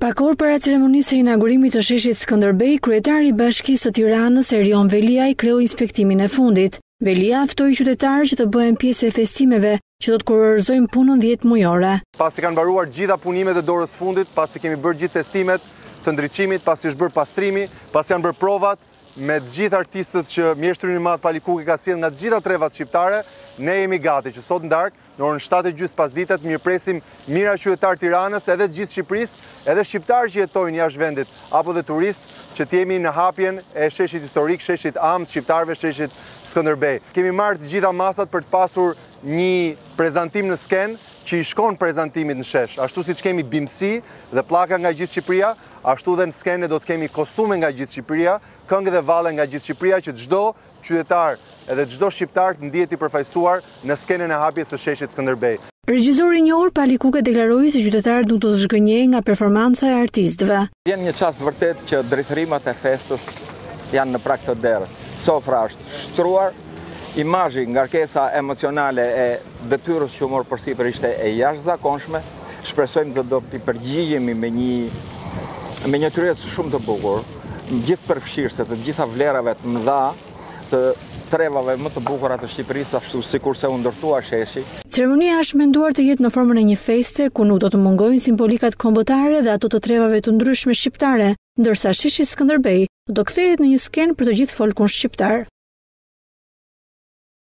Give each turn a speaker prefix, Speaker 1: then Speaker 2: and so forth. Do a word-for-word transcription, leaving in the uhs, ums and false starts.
Speaker 1: Pak orë para ceremonisë së inaugurimit të sheshit Skënderbej, kryetari i Bashkisë së Tiranës, Erion Veliaj, kreu inspektimin e fundit. Velia ftoi qytetarë që të bëhen pjesë e festimeve që do të kurorëzojnë punën dhjetë mujore.
Speaker 2: Pasi kanë mbaruar gjitha punimet e dorës fundit, pasi kemi bërë gjithë testimet të ndriçimit, pasi është bërë pastrimi, pasi janë bërë provat me të gjithë artistët që mjeshtri i madh Palikuki ka sjellë nga të gjitha trevat shqiptare, ne jemi gati që sot në darkë, në orën shtatë e gjys pasditet, mirëpresim mira qytetar Tiranës, edhe të gjithë Shqipërisë, edhe shqiptarë që jetojnë jashtë vendit, apo dhe turistë, që t'jemi në hapjen e sheshit historik, sheshit amë, shqiptarëve, sheshit Skënderbej. Kemi marrë të gjitha masat për të pasur një prezantim në sken që i shkon prezantimit në shesh. Ashtu si që kemi bimësi dhe plaka nga gjithë Shqipëria, ashtu dhe në skene do të kemi kostume nga gjithë Shqipëria, këngë dhe valle nga gjithë Shqipëria, që çdo qytetar edhe çdo shqiptar të ndihet i përfaqësuar në skenën e hapjes së sheshit Skënderbej.
Speaker 1: Regjizori i njohur Palikuke deklaroi se qytetarët nuk do të zhgënjejnë nga performanca e artistëve.
Speaker 3: Vjen një çast vërtet që drejtërimat e festës janë në prag të derës. Sofra është shtruar, imazhi, ngarkesa emocionale e detyrës që u mor përsipër ishte e jashtëzakonshme. Shpresojmë të do të përgjigjemi me një me një tyrës shumë të bukur, gjithë përfshirëse të gjitha vlerave të mëdha të trevave më të bukura të Shqipërisë, ashtu sikurse u ndërtua sheshi.
Speaker 1: Ceremonia është menduar të jetë në formën e një feste ku nuk do të mungojnë simbolikat kombëtare dhe ato të trevave të ndryshme shqiptare, ndërsa sheshi Skënderbej do të kthehet në një skenë për të gjithë folkun shqiptar.